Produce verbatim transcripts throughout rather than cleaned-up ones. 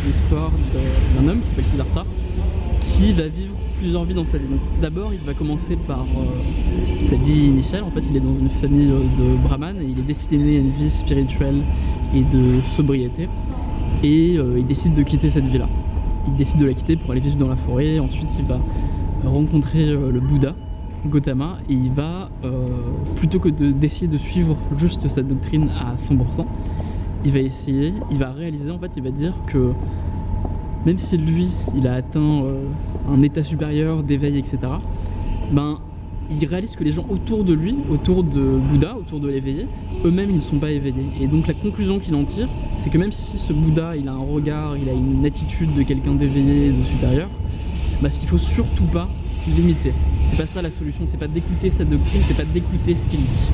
c'est l'histoire d'un homme qui s'appelle Siddhartha, qui va vivre plusieurs vies dans sa vie. D'abord, il va commencer par euh, sa vie initiale. En fait, il est dans une famille de brahmanes et il est destiné à une vie spirituelle et de sobriété. Et euh, il décide de quitter cette vie-là. Il décide de la quitter pour aller vivre dans la forêt. Ensuite, il va rencontrer euh, le Bouddha, Gautama, et il va, euh, plutôt que d'essayer de, de suivre juste sa doctrine à cent pour cent, il va essayer, il va réaliser, en fait, il va dire que même si lui, il a atteint euh, un état supérieur d'éveil, et cetera, ben, il réalise que les gens autour de lui, autour de Bouddha, autour de l'éveillé, eux-mêmes, ils ne sont pas éveillés. Et donc la conclusion qu'il en tire, c'est que même si ce Bouddha, il a un regard, il a une attitude de quelqu'un d'éveillé, de supérieur, ben, ce qu'il faut surtout pas limiter. C'est pas ça la solution, c'est pas d'écouter sa doctrine, c'est pas d'écouter ce qu'il dit.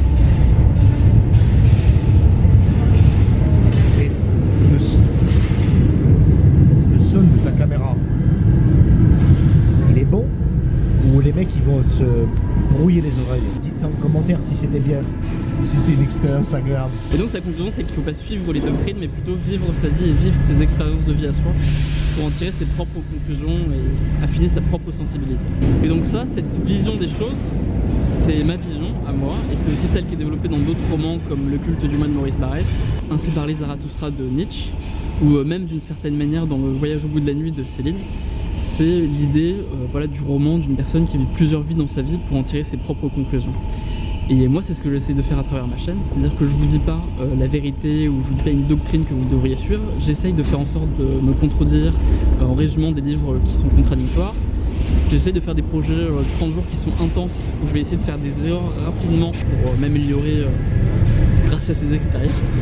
Et le, le son de ta caméra, il est bon? Ou les mecs ils vont se brouiller les oreilles? Dites en commentaire si c'était bien, si c'était une expérience agréable. Et donc sa conclusion, c'est qu'il faut pas suivre les doctrines, mais plutôt vivre sa vie et vivre ses expériences de vie à soi, pour en tirer ses propres conclusions et affiner sa propre sensibilité. Et donc ça, cette vision des choses, c'est ma vision à moi, et c'est aussi celle qui est développée dans d'autres romans comme Le culte du moi de Maurice Barrès, Ainsi parlait Zarathustra de Nietzsche, ou même d'une certaine manière dans Le voyage au bout de la nuit de Céline. C'est l'idée euh, voilà, du roman d'une personne qui vit plusieurs vies dans sa vie pour en tirer ses propres conclusions. Et moi, c'est ce que j'essaie de faire à travers ma chaîne, c'est-à-dire que je vous dis pas euh, la vérité ou je vous dis pas une doctrine que vous devriez suivre. J'essaye de faire en sorte de me contredire euh, en résumant des livres qui sont contradictoires. J'essaie de faire des projets euh, trente jours qui sont intenses, où je vais essayer de faire des erreurs rapidement pour euh, m'améliorer euh, grâce à ces expériences.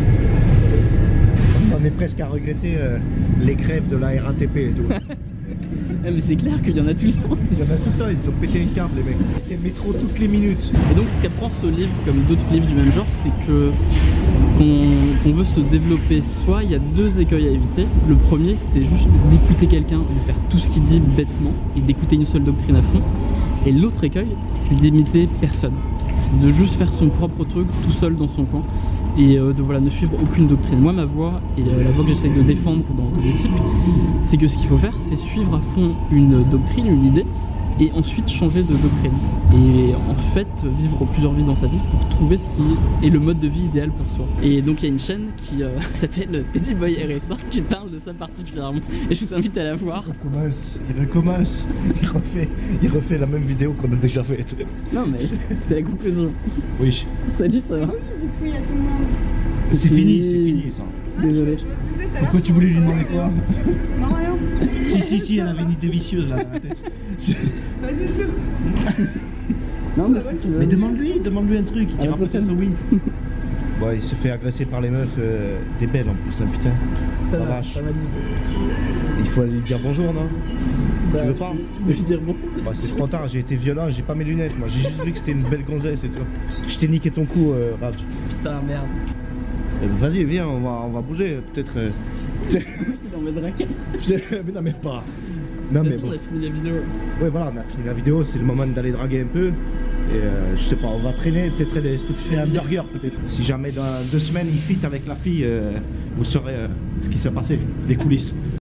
On est presque à regretter euh, les grèves de la R A T P et tout. Ah mais c'est clair qu'il y en a tout le temps. Il y en a tout le temps, ils ont pété un câble les mecs. Les métros toutes les minutes. Et donc ce qu'apprend ce livre, comme d'autres livres du même genre, c'est que quand on veut se développer soi, il y a deux écueils à éviter. Le premier, c'est juste d'écouter quelqu'un, de faire tout ce qu'il dit bêtement et d'écouter une seule doctrine à fond. Et l'autre écueil, c'est d'imiter personne. C'est de juste faire son propre truc tout seul dans son coin et euh, de voilà, ne suivre aucune doctrine. Moi, ma voix, et euh, la voix que j'essaie de défendre dans tous les cycles, c'est que ce qu'il faut faire, c'est suivre à fond une doctrine, une idée, et ensuite changer de doctrine. Et en fait, vivre plusieurs vies dans sa vie pour trouver ce qui est le mode de vie idéal pour soi. Et donc il y a une chaîne qui euh, s'appelle Petit Boy R S A qui parle de ça particulièrement. Et je vous invite à la voir. Il recommence, il recommence, il refait, il refait la même vidéo qu'on a déjà faite. Non mais c'est la conclusion. Oui. Salut, ça va? Dites oui à tout le monde. C'est fini, c'est fini ça. Désolé. Je me disais tout à l'heure. Pourquoi tu voulais lui demander quoi? Non, rien. Si, si, si, elle avait une idée vicieuse là dans la tête. Pas du tout. Non mais si tu veux. Mais demande-lui, demande-lui un truc, il À la dira prochaine. peut-être oui. Bon, il se fait agresser par les meufs, euh, des belles en plus, hein, putain. Ça La va, vache. ça m'a dit. Il faut aller lui dire bonjour, non? Bah, Tu veux pas? Tu veux lui dire bon? Bah, c'est trop tard, j'ai été violent, j'ai pas mes lunettes, moi j'ai juste vu que c'était une belle gonzesse et tout. Je t'ai niqué ton cou, euh, Raj. Putain, merde. Euh, Vas-y, viens, on va, on va bouger, peut-être. Euh... Il en met draquer. mais non, mais pas. Non, De mais toute façon, bon. on a fini la vidéo. Ouais, voilà, on a fini la vidéo, c'est le moment d'aller draguer un peu. Et euh, je sais pas, on va traîner, peut-être aller se faire un burger, peut-être. Si jamais dans deux semaines il fit avec la fille, euh, vous saurez euh, ce qui s'est passé, les coulisses.